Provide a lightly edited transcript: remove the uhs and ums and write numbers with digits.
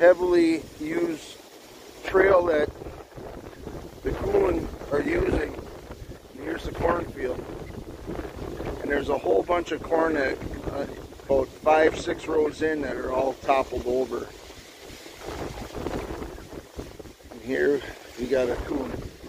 heavily used trail that the coon are using. Here's the cornfield. And there's a whole bunch of corn that about 5-6 rows in that are all toppled over. And here we got a coon.